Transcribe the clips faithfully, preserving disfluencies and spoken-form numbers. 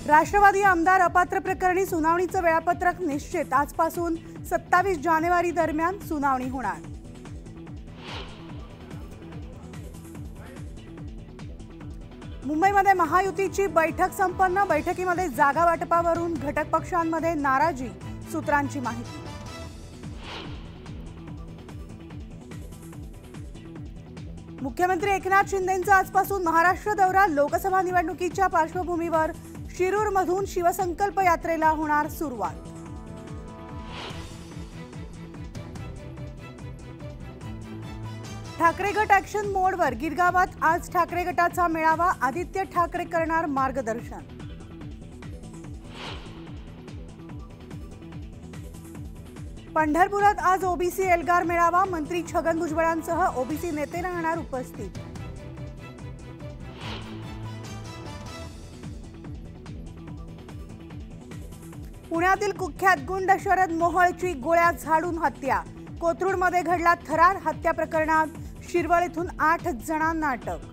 राष्ट्रवादी आमदार अपात्र प्रकरणी सुनावणीचं वेळापत्रक निश्चित। आजपासून सत्तावीस जानेवारी दरम्यान सुनावणी होणार। मुंबईमध्ये महायुतीची बैठक संपन्न। बैठकीमध्ये जागा वाटपावरून घटक पक्षांमध्ये नाराजी, सूत्रांची माहिती। मुख्यमंत्री एकनाथ शिंदेंचा आजपासून महाराष्ट्र दौरा। लोकसभा निवडणुकीच्या पार्श्वभूमीवर शिरूरमधून शिवसंकल्प यात्रेला होणार सुरुवात। ठाकरे गट ॲक्शन मोडवर। गिरगावात आज ठाकरे गटाचा मेळावा। आदित्य ठाकरे करणार मार्गदर्शन। पंढरपुरात आज ओबीसी एल्गार मेळावा। मंत्री छगन भुजबळांसह ओबीसी नेते राहणार उपस्थित। पुण्यातील कुख्यात गुंड शरद मोहोळची गोळ्या झाडून हत्या। कोथरूडमध्ये घडला थरार। हत्या प्रकरणात शिरवळ येथून आठ जणांना अटक।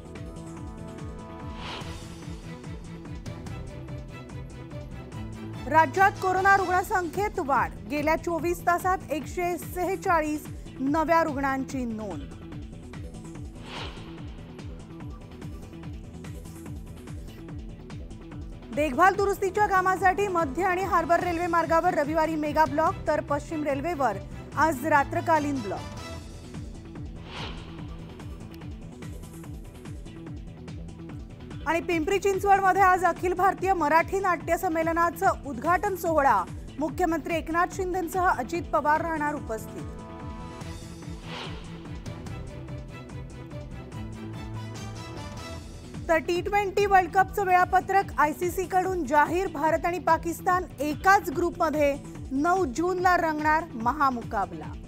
राज्यात कोरोना रुग्णसंख्येत वाढ। गेल्या चोवीस तासात एकशे सेहेचाळीस नव्या रुग्णांची नोंद। देखभाल दुरुस्तीच्या कामासाठी मध्य आणि हार्बर रेल्वे मार्गावर रविवारी मेगा ब्लॉक, तर पश्चिम रेल्वेवर आज रात्रकालीन ब्लॉक। आणि पिंपरी चिंचवडमध्ये आज अखिल भारतीय मराठी नाट्य संमेलनाचं उद्घाटन सोहळा। मुख्यमंत्री एकनाथ शिंदेंसह अजित पवार राहणार उपस्थित। तर टी ट्वेंटी वर्ल्ड कपचं वेळापत्रक आयसीसी कडून जाहीर। भारत आणि पाकिस्तान एकाच ग्रुपमध्ये नऊ जूनला रंगणार महामुकाबला।